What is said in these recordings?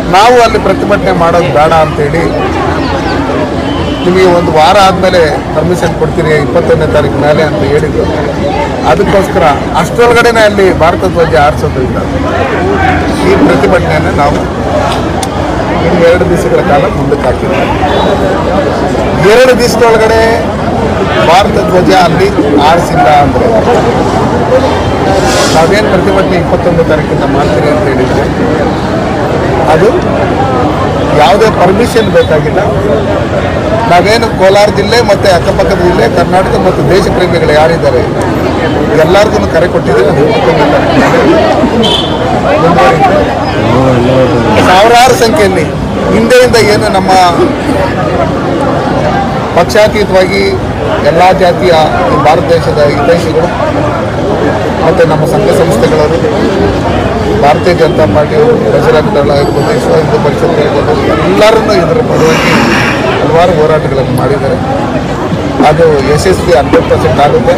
ನಾವು ಅಲ್ಲಿ ಪ್ರತಿಭಟನೆ ಮಾಡೋದು ಬೇಡ ಅಂತೇಳಿ ನಿಮಗೆ ಒಂದು ವಾರ ಆದಮೇಲೆ ಪರ್ಮಿಷನ್ ಕೊಡ್ತೀರಿ 21ನೇ ತಾರೀಕು ಮೇಲೆ ಅಂತ ಹೇಳಿದ್ರು. ಅದಕ್ಕೋಸ್ಕರ ಅಷ್ಟರೊಳಗಡೆ ಅಲ್ಲಿ ಭಾರತ ಧ್ವಜ ಹಾರಿಸೋದ್ರಿಂದ ಈ ಪ್ರತಿಭಟನೆಯನ್ನು ನಾವು ಇನ್ನು 2 ದಿವಸಗಳ ಕಾಲ ಮುಂದಕ್ಕೆ ಹಾಕಿದ್ದೀವಿ. 2 ದಿವಸದೊಳಗಡೆ ಭಾರತ ಧ್ವಜ ಅಲ್ಲಿ ಹಾರಿಸಿಲ್ಲ ಅಂದರೆ ನಾವೇನು ಪ್ರತಿಭಟನೆ 21ನೇ ತಾರೀಕಿಂದ ಮಾಡ್ತೀರಿ ಅಂತ ಹೇಳಿದರೆ ಅದು ಯಾವುದೇ ಪರ್ಮಿಷನ್ ಬೇಕಾಗಿಲ್ಲ. ನಾವೇನು ಕೋಲಾರ ಜಿಲ್ಲೆ ಮತ್ತು ಅಕ್ಕಪಕ್ಕದ ಜಿಲ್ಲೆ, ಕರ್ನಾಟಕ ಮತ್ತು ದೇಶ ಪ್ರೇಮಿಗಳು ಯಾರಿದ್ದಾರೆ ಎಲ್ಲರಿಗೂ ಕರೆ ಕೊಟ್ಟಿದ್ದೀವಿ. ಅದು 21ನೇ ತಾರೀಕಿನಲ್ಲಿ ಸಾವಿರಾರು ಸಂಖ್ಯೆಯಲ್ಲಿ ಹಿಂದೆಯಿಂದ ಏನು ನಮ್ಮ ಪಕ್ಷಾತೀತವಾಗಿ ಎಲ್ಲ ಜಾತಿಯ ಈ ಭಾರತ ದೇಶದ ಹಿತೈಷಿಗಳು ಮತ್ತು ನಮ್ಮ ಸಂಘ ಸಂಸ್ಥೆಗಳವರು, ಭಾರತೀಯ ಜನತಾ ಪಾರ್ಟಿಯವರು, ಬಜರಂಗ ದಳ ಇರ್ಬೋದು, ವಿಶ್ವ ಹಿಂದೂ ಪರಿಷತ್ ಇರ್ಬೋದು, ಎಲ್ಲರನ್ನೂ ಇದರ ಪರವಾಗಿ ಹಲವಾರು ಹೋರಾಟಗಳನ್ನು ಮಾಡಿದ್ದಾರೆ. ಅದು ಯಶಸ್ವಿ 100% ಆಗುತ್ತೆ.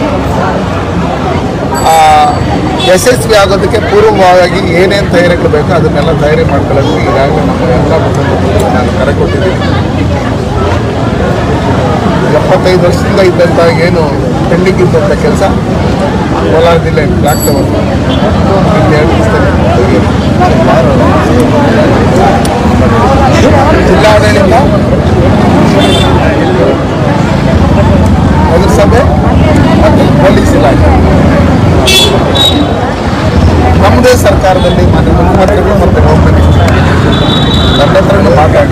ಯಶಸ್ವಿ ಆಗೋದಕ್ಕೆ ಪೂರ್ವವಾಗಿ ಏನೇನು ತಯಾರಿಗಳು ಬೇಕೋ ಅದನ್ನೆಲ್ಲ ತಯಾರಿ ಮಾಡ್ಕೊಳ್ಳೋದು ಈಗಾಗಲೇ ನಮ್ಮ ಎಲ್ಲ ಮುಖಂಡರು ನಾನು ಕರೆ ಕೊಟ್ಟಿದ್ದೀನಿ. 75 ವರ್ಷದಿಂದ ಇದ್ದಂಥ ಏನು ಪೆಂಡಿಂಗ್ ಇದ್ದಂಥ ಕೆಲಸ ಕೋಲಾರ ಜಿಲ್ಲೆ ಬ್ಲಾಕ್ ಟವರ್ 2 ದಿವಸದಲ್ಲಿ ಜಿಲ್ಲಾಡಳಿತ, ನಗರಸಭೆ ಮತ್ತು ಪೊಲೀಸ್ ಇಲಾಖೆ ನಮ್ಮದೇ ಸರ್ಕಾರದಲ್ಲಿ ಮಾನ್ಯ ಮುಖ್ಯಮಂತ್ರಿಗಳು ಮತ್ತು ಹೋಮ್ ಮಿನಿಸ್ಟರ್ ನನ್ನ ಹತ್ರನೂ ಮಾತಾಡಿ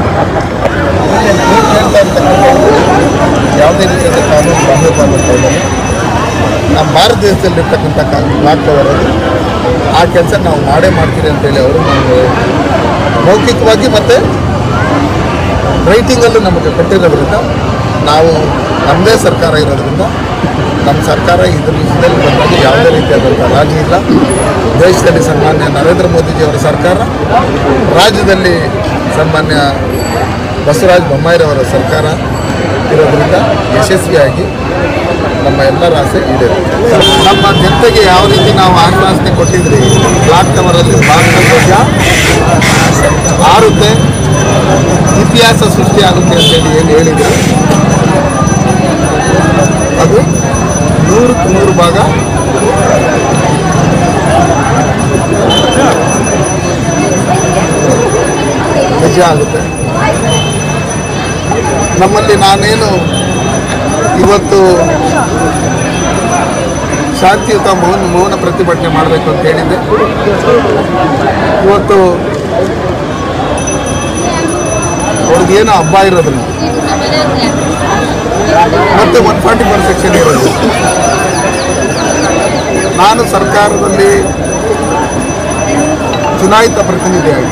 ಕೇಳ್ತಾ ಇರ್ತಕ್ಕಂಥ ಯಾವುದೇ ರೀತಿಯಾದ ಕಾನೂನು ಬಾಧ್ಯತೆ ನಮ್ಮ ಭಾರತ ದೇಶದಲ್ಲಿರ್ತಕ್ಕಂಥ ಬ್ಲಾಕ್ ಟವರ್ ಅದು ಆ ಕೆಲಸ ನಾವು ಮಾಡೇ ಮಾಡ್ತೀವಿ ಅಂತೇಳಿ ಅವರು ನಮಗೆ ಮೌಖಿಕವಾಗಿ ಮತ್ತು ರೈಟಿಂಗಲ್ಲೂ ನಮಗೆ ಕೊಟ್ಟಿರೋದ್ರಿಂದ ನಾವು ನಮ್ಮದೇ ಸರ್ಕಾರ ಇರೋದ್ರಿಂದ ನಮ್ಮ ಸರ್ಕಾರ ಇದರ ವಿಷಯದಲ್ಲಿ ಬಂದಾಗ ಯಾವುದೇ ರೀತಿಯಾದಂಥ ರಾಜಿ ಇಲ್ಲ. ದೇಶದಲ್ಲಿ ಸನ್ಮಾನ್ಯ ನರೇಂದ್ರ ಮೋದಿಜಿಯವರ ಸರ್ಕಾರ, ರಾಜ್ಯದಲ್ಲಿ ಸನ್ಮಾನ್ಯ ಬಸವರಾಜ ಬೊಮ್ಮಾಯಿರವರ ಸರ್ಕಾರ ಇರೋದ್ರಿಂದ ಯಶಸ್ವಿಯಾಗಿ ನಮ್ಮ ಎಲ್ಲರ ಆಸೆ ಈಡೇರುತ್ತೆ. ನಮ್ಮ ಜನತೆಗೆ ಯಾವ ರೀತಿ ನಾವು ಆಶ್ವಾಸನೆ ಕೊಟ್ಟಿದ್ರಿ, ಬ್ಲಾಕ್ ಟವರಲ್ಲಿ ಭಾರತ ಧ್ವಜ ಹಾರುತ್ತೆ, ಇತಿಹಾಸ ಸೃಷ್ಟಿಯಾಗುತ್ತೆ ಅಂತೇಳಿ ಏನು ಹೇಳಿದ್ರು ಅದು 100ಕ್ಕೆ 100 ಭಾಗ ನಿಜ ಆಗುತ್ತೆ. ನಮ್ಮಲ್ಲಿ ನಾನೇನು ಇವತ್ತು ಶಾಂತಿಯುತ ಮೌನ ಪ್ರತಿಭಟನೆ ಮಾಡಬೇಕು ಅಂತ ಹೇಳಿದ್ದೆ. ಇವತ್ತು ಅವ್ರಿಗೇನು ಹಬ್ಬ ಇರೋದ್ರಿಂದ ಮತ್ತು 144 ಸೆಕ್ಷನ್ ಇರೋದು, ನಾನು ಸರ್ಕಾರದಲ್ಲಿ ಚುನಾಯಿತ ಪ್ರತಿನಿಧಿಯಾಗಿ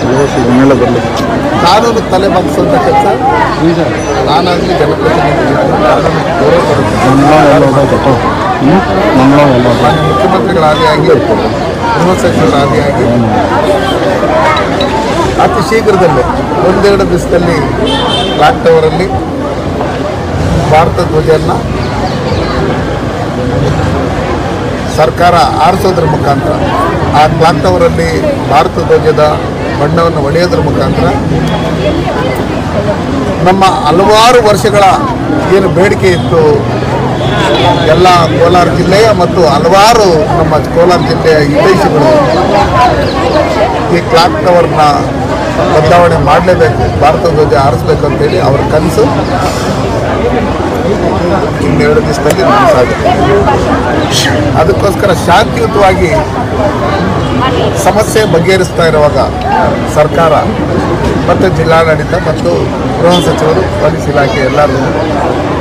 ಕಾನೂನು ತಲೆ ಬಾಗಿಸುವಂಥ ಕೆಲಸ ನಾನಾಗಲಿ ಜನಪ್ರತಿನಿಧಿ ಗೌರವ ಬರುತ್ತೆ. ಮುಖ್ಯಮಂತ್ರಿಗಳ ಆದಿಯಾಗಿ, ಗೃಹ ಸಚಿವರ ಆದಿಯಾಗಿ ಅತಿ ಶೀಘ್ರದಲ್ಲೇ 1-2 ದಿವಸದಲ್ಲಿ ಬ್ಲಾಕ್ ಟವರಲ್ಲಿ ಭಾರತ ಧ್ವಜವನ್ನು ಸರ್ಕಾರ ಹಾರಿಸೋದ್ರ ಮುಖಾಂತರ, ಆ ಬ್ಲಾಕ್ ಟವರಲ್ಲಿ ಭಾರತ ಧ್ವಜದ ಬಣ್ಣವನ್ನು ಹೊಡೆಯೋದ್ರ ಮುಖಾಂತರ ನಮ್ಮ ಹಲವಾರು ವರ್ಷಗಳ ಏನು ಬೇಡಿಕೆ ಇತ್ತು ಎಲ್ಲ ಕೋಲಾರ ಜಿಲ್ಲೆಯ ಮತ್ತು ಹಲವಾರು ನಮ್ಮ ಕೋಲಾರ ಜಿಲ್ಲೆಯ ಹಿತೈಷಿಗಳು ಈ ಕ್ಲಾಕ್ ಟವರ್ನ ಬದಲಾವಣೆ ಮಾಡಲೇಬೇಕು, ಭಾರತ ಧ್ವಜ ಹಾರಿಸ್ಬೇಕು ಅಂತೇಳಿ ಅವ್ರ ಕನಸು ಇನ್ನು 2 ದಿವಸದಲ್ಲಿ ನನಸಾಗುತ್ತೆ. ಅದಕ್ಕೋಸ್ಕರ ಶಾಂತಿಯುತವಾಗಿ ಸಮಸ್ಯೆ ಬಗೆಹರಿಸ್ತಾ ಇರುವಾಗ ಸರ್ಕಾರ ಮತ್ತು ಜಿಲ್ಲಾಡಳಿತ ಮತ್ತು ಗೃಹ ಸಚಿವರು, ಪೊಲೀಸ್ ಇಲಾಖೆ ಎಲ್ಲರೂ